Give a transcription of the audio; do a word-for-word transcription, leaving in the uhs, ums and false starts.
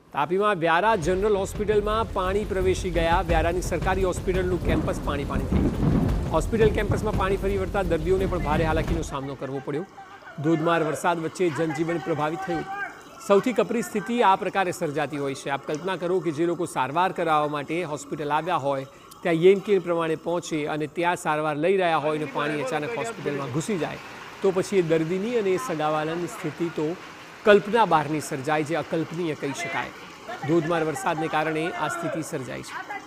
તાપીમાં Vyara general હોસ્પિટલમાં પાણી પ્રવેશી ગયા। વ્યારાની સરકારી હોસ્પિટલનું કેમ્પસ પાણી પાણી થઈ ગયું। હોસ્પિટલ કેમ્પસમાં પાણી ફરી વળતા દર્દીઓને પણ ભારે હાલાકીનો સામનો કરવો પડ્યો। ધોધમાર વરસાદ વચ્ચે જનજીવન પ્રભાવિત થયું। સૌથી કપરી સ્થિતિ આ પ્રકારે સર્જાતી હોય છે। આપ કલ્પના કરો કે જે લોકો સારવાર કરાવવા માટે હોસ્પિટલ આવ્યા હોય ત્યાં યેનકેન પ્રમાણે પહોંચે અને ત્યાં સારવાર લઈ રહ્યા હોય અને પાણી અચાનક હોસ્પિટલમાં ઘૂસી જાય તો પછી એ દર્દીની અને એ સગાવાલાની સ્થિતિ તો કલ્પના બહારની સર્જાય, જે અકલ્પનીય કહી શકાય। ધોધમાર વરસાદને કારણે આ સ્થિતિ સર્જાઈ છે।